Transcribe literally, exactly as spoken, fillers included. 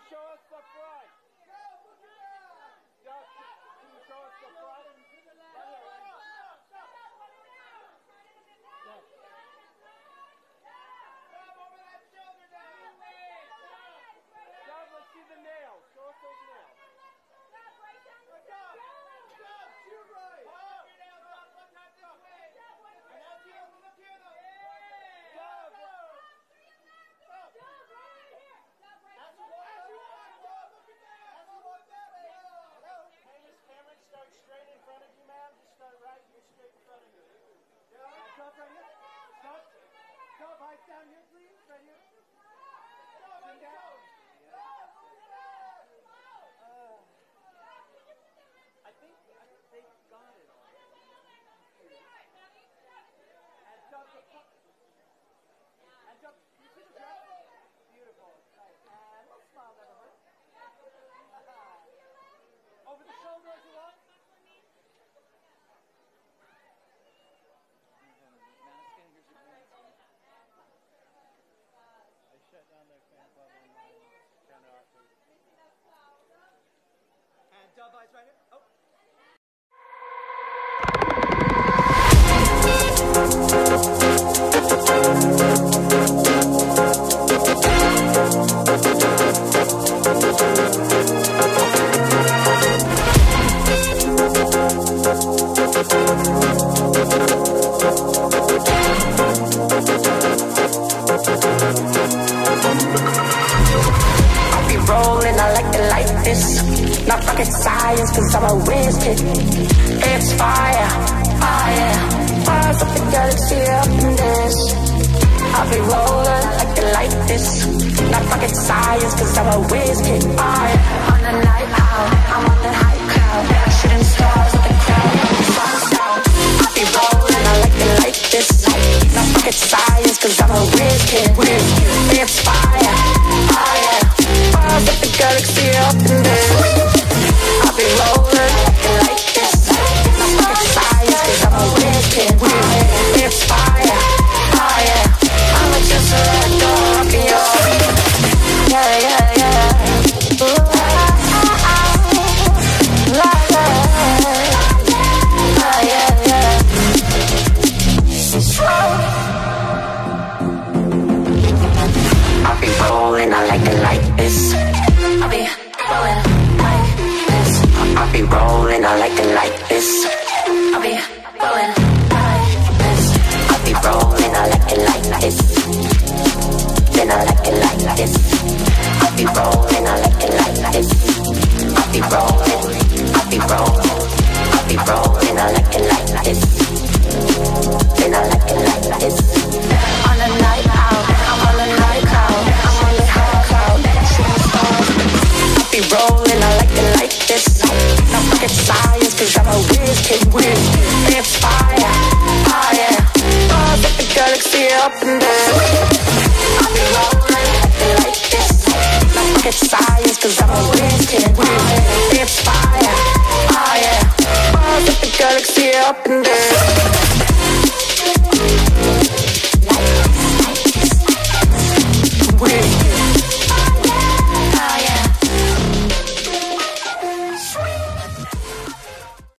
show us the front? Duck, can you show us the front? Right here, right? Duck, let's see the nails. Show us those nails. Straight in front of you, ma'am. Just start right here, straight in front of you. Yeah. Stop right here. Stop. Stop. Eyes down here, please. Right here. Chin down. Uh, I think I think they got it all. And jump the and jump. You see the dress? Beautiful. Right. And let's smile, never hurt. Over the shoulder as you walk. They shut down their fan club online. Kind of awkward. And dove eyes right here. Oh. Not rocket science, cause I'm a whiz kid. It's fire, fire, fires up the galaxy up in this. I'll be rolling like you like this. Not rocket science, cause I'm a whiz kid. Fire, on the night out, I'm on the high cloud. Shooting stars with the crowd, on the sun's out. I'll be rolling, I like you like this. Not rocket science, cause I'm a whiz kid. It's fire, fire, fires up the galaxy up in this. I'll be rolling like this. Not rocket science, cause I'm a whiz kid. It's fire, fire. I'ma just let go of you. Yeah, yeah, yeah. Ooh, ah, ah, ah. La, la, ah, yeah, yeah. I'll be rolling, I like it like this. I'll be rolling like this. I'll be rolling, I like it like this. I'll be rolling like this. I'll be rolling, I like it like this. Then I like it like this. I'll be rolling, I like it like this. I'll be rolling, I'll be rolling, I'll be rolling, I like it like this. Then I like it like this. On a night out, I'm on a night cloud, I'm on the high cloud, shooting stars. I'll be rolling, I like it like this. Not rocket science, cause I'm a whiz kid. It's fire, fire, fires up the galaxy up in there. I'll be rolling like this. Not rocket science, cause I'm a whiz kid. It's fire, fire, fires up the galaxy up in there.